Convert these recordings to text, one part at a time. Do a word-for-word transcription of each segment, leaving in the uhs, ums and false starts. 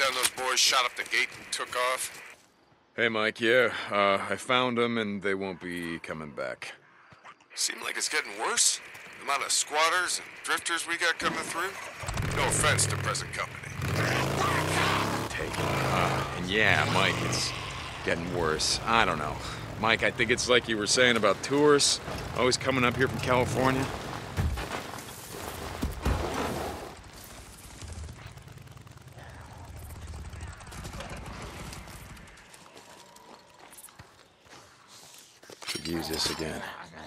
down those boys, shot up the gate, and took off? Hey, Mike, yeah, uh, I found them and they won't be coming back. Seem like it's getting worse. The amount of squatters and drifters we got coming through. No offense to present company. Take it. Uh, and yeah, Mike, it's getting worse. I don't know. Mike, I think it's like you were saying about tourists, always coming up here from California. Could use this again.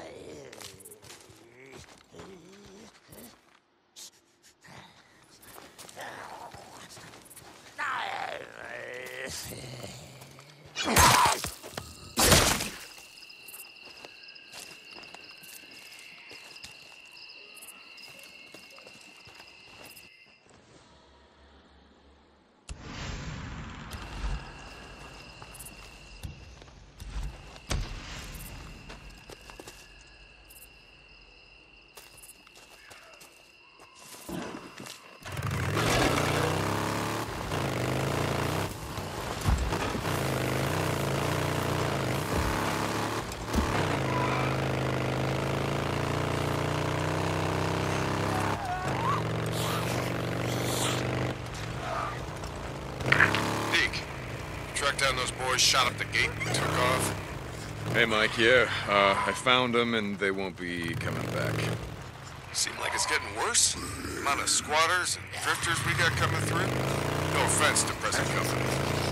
Tracked down those boys, shot up the gate, and took off. Hey, Mike, yeah, uh, I found them and they won't be coming back. Seem like it's getting worse. The amount of squatters and drifters we got coming through. No offense to present company.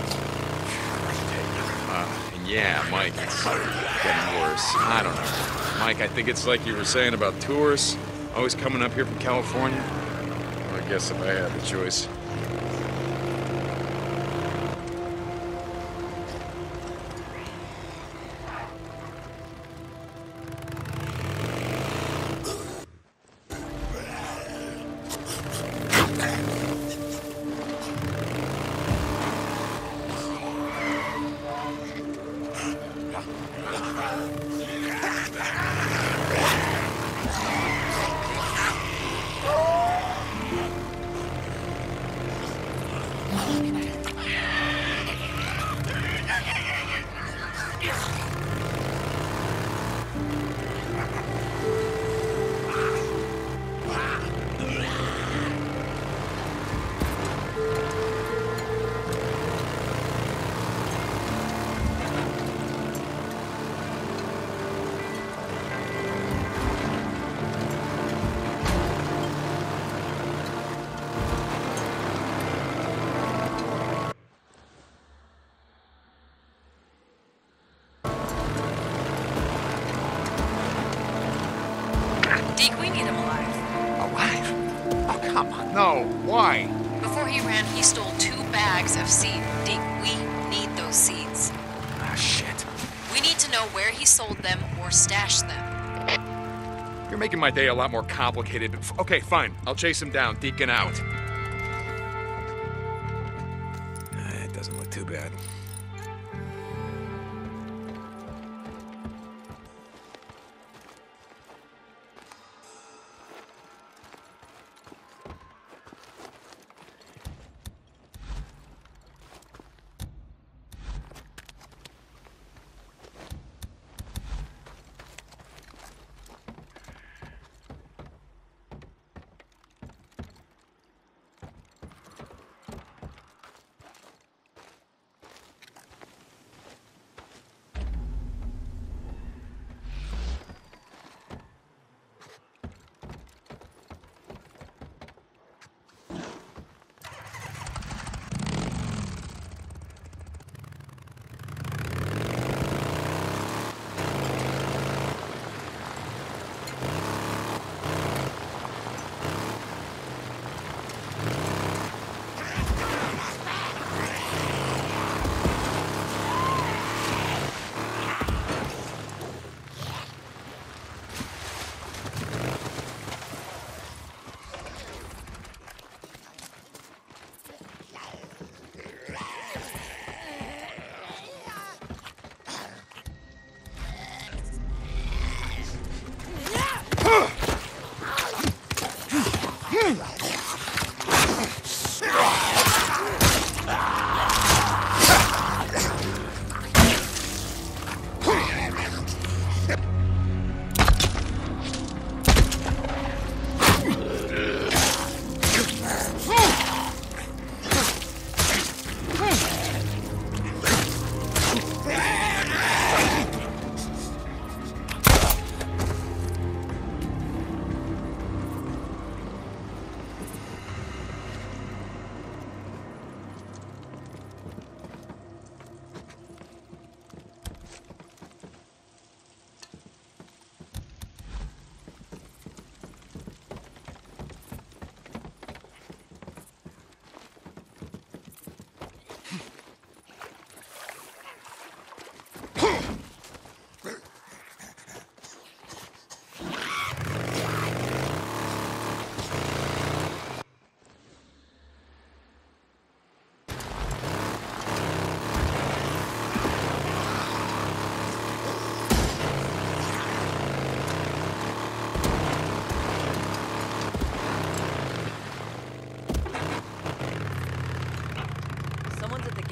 Uh, and yeah, Mike, it's getting worse. I don't know. Mike, I think it's like you were saying about tourists, always coming up here from California. Well, I guess if I had the choice. No, why? Before he ran, he stole two bags of seed. Deke, we need those seeds. Ah, shit. We need to know where he sold them or stashed them. You're making my day a lot more complicated. Okay, fine. I'll chase him down, Deacon out. Uh, it doesn't look too bad.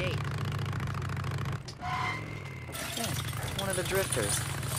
gate. Yeah, one of the drifters.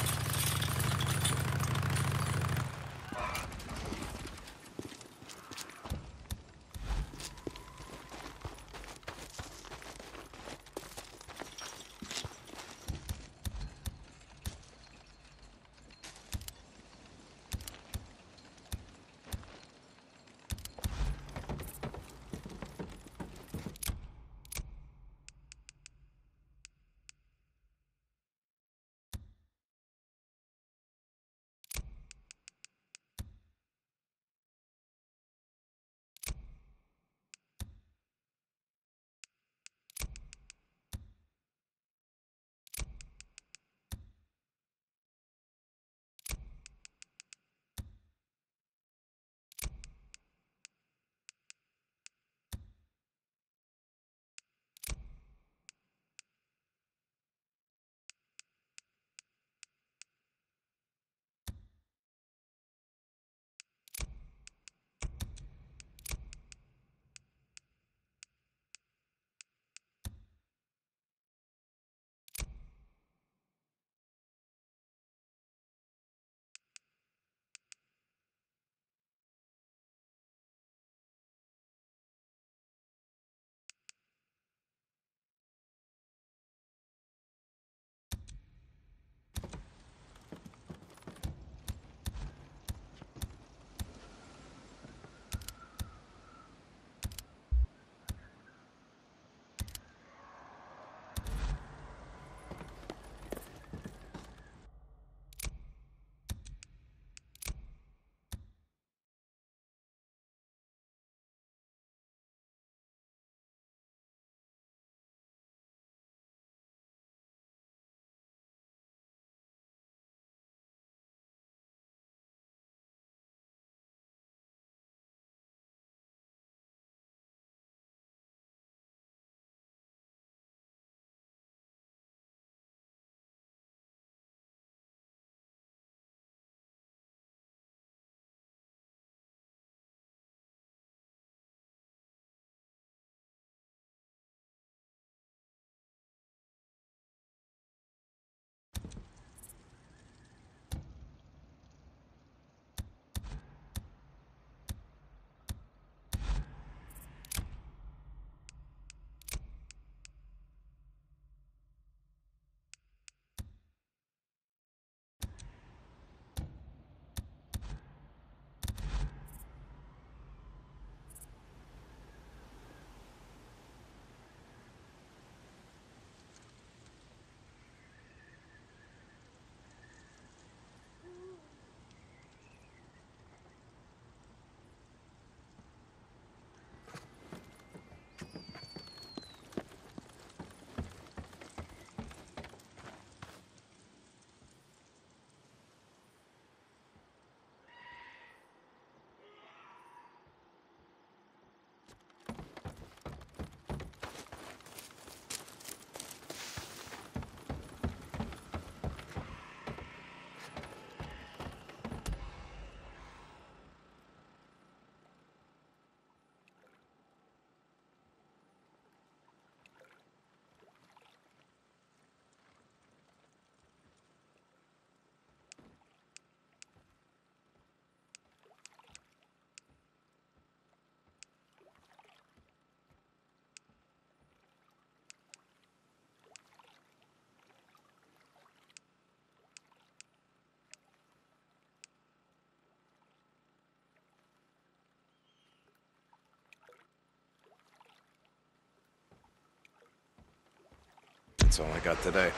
That's all I got today.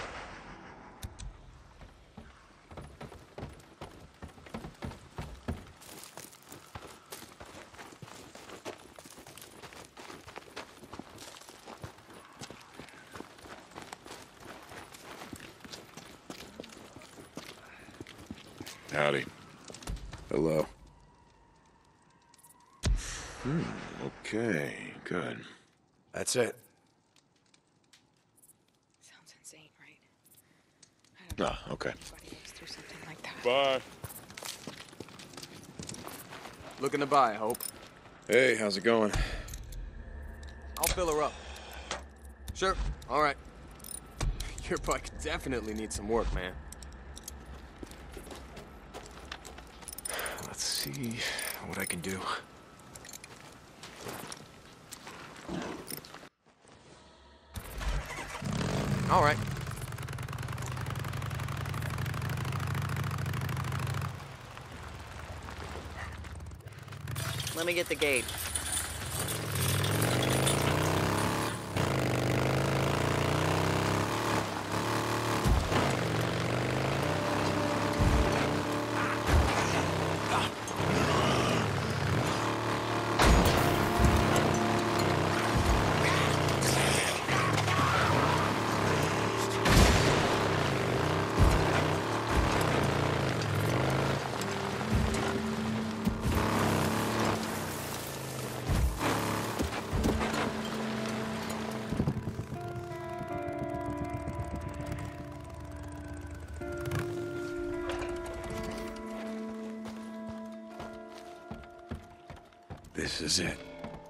Howdy. Hello. Hmm, okay, good. That's it. Sounds insane, right? I don't know. Ah, okay. Anybody lives through something like that. Bye. Looking to buy, Hope. Hey, how's it going? I'll fill her up. Sure, all right. Your bike definitely needs some work, man. Let's see what I can do. All right. Let me get the gate. This is it.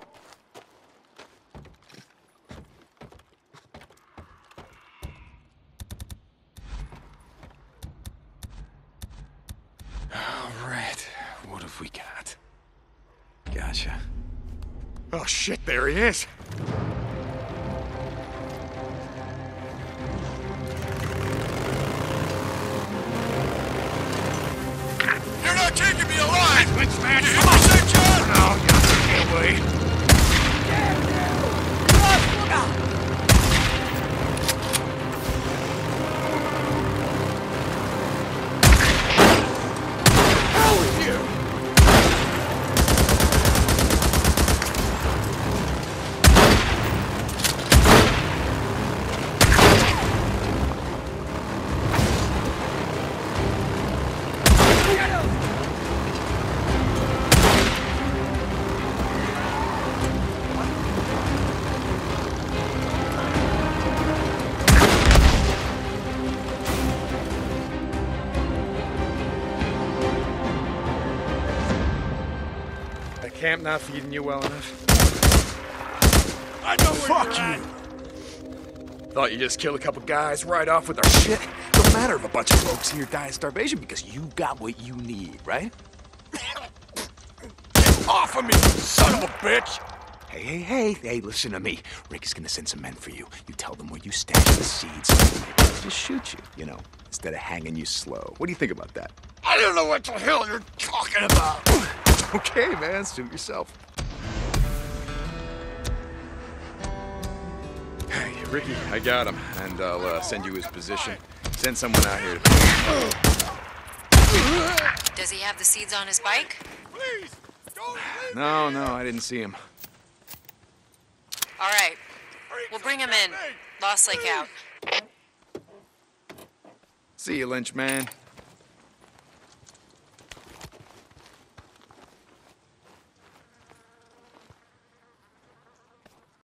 All right, what have we got? Gotcha. Oh shit, there he is. You're not taking me alive! Bitch, man, You hit come me, on! Saint John! No, you can't wait. Hell with you! The camp not feeding you well enough? I know where Fuck you're you! at. Thought you just killed a couple guys right off with our shit? Don't matter if a bunch of folks here die of starvation because you got what you need, right? Get off of me, son of a bitch! Hey, hey, hey, hey, listen to me. Rick is gonna send some men for you. You tell them where you stash the seeds. They'll just shoot you, you know, instead of hanging you slow. What do you think about that? I don't know what the hell you're talking about. Okay, man, suit yourself. Hey, Ricky, I got him, and I'll uh, send you his position. Send someone out here to... Does he have the seeds on his bike? Please, don't leave No, me no, here. I didn't see him. All right. Freaks We'll bring him on in. me. Lost Lake out. See you, Lynch man.